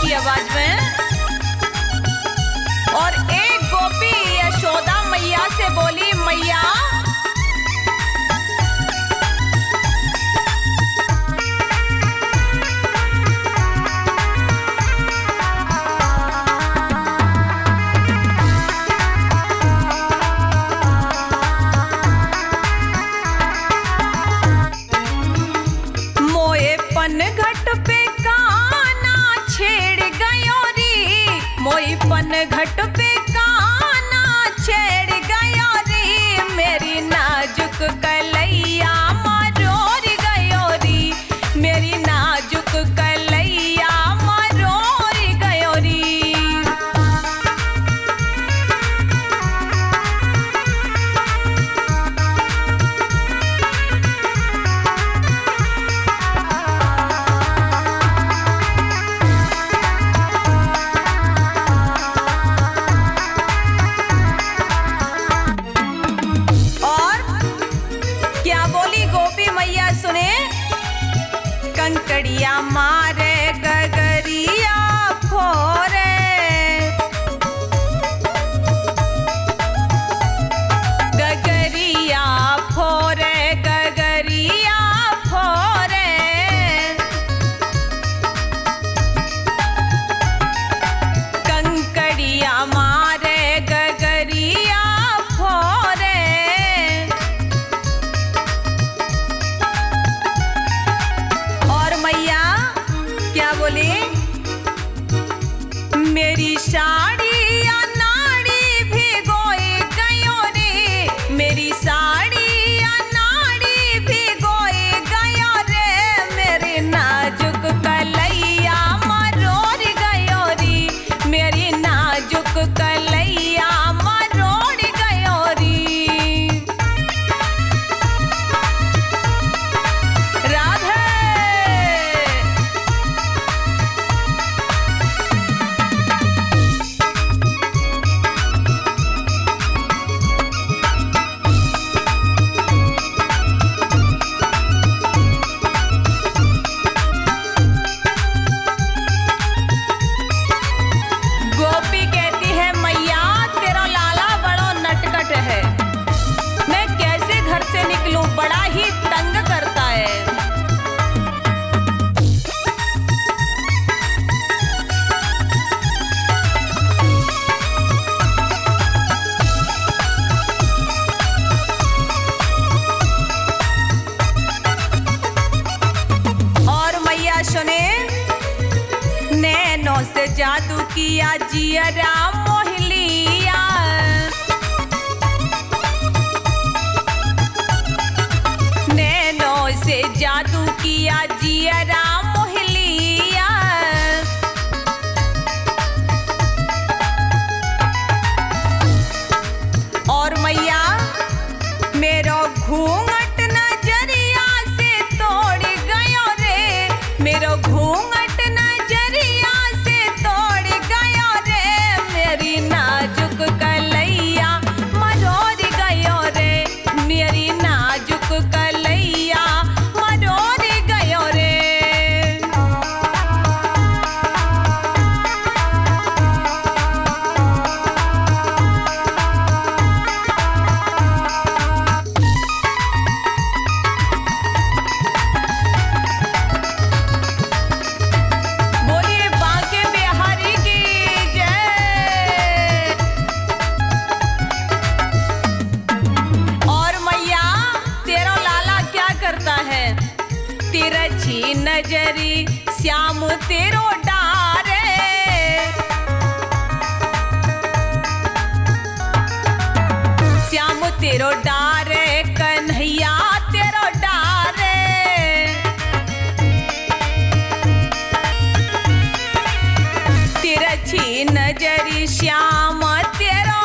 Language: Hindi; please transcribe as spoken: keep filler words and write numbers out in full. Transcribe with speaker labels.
Speaker 1: की आवाज में। और एक गोपी यशोदा मैया से बोली, मैया घट पे काना छेड़ गयो री, मोई पन घट पे काना छेड़ गयो री, मेरी नाजुक कलैया मरोर गयो री, मेरी नाजुक कलैया मरोर गयो री। कंकड़िया मारे गगरिया फोरे, गगरिया फोरे, गगरिया फोरे, कंकड़िया मारे गगरिया फोरे। क्या बोले, मेरी साड़ी या नाड़ी भिगोए गयो रे, मेरी साड़ी या नाड़ी भिगोए गयो रे, मेरी नाजुक कलैया मरोड़ गयो रे, मेरी नाजुक कलैया मरोड़ गयो रे। राधे है, मैं कैसे घर से निकलूं, बड़ा ही तंग करता है। और मैया सुने, नैनों से जादू किया जियरा मोहलिया, से जादू किया जियरा मोहलिया। और मैया मेरो घूंघट नजरिया से तोड़ गयो रे, मेरो घूंघट नजरिया से तोड़ गयो रे, मेरी नाजुक कलैया मरोड़ गयो रे, मेरी नाजुक कलैया तिरछी नजरी श्याम तेरो डारे, श्याम तेरो डारे, कन्हैया तेरो डारे, तिरछी नजरी श्याम तेरो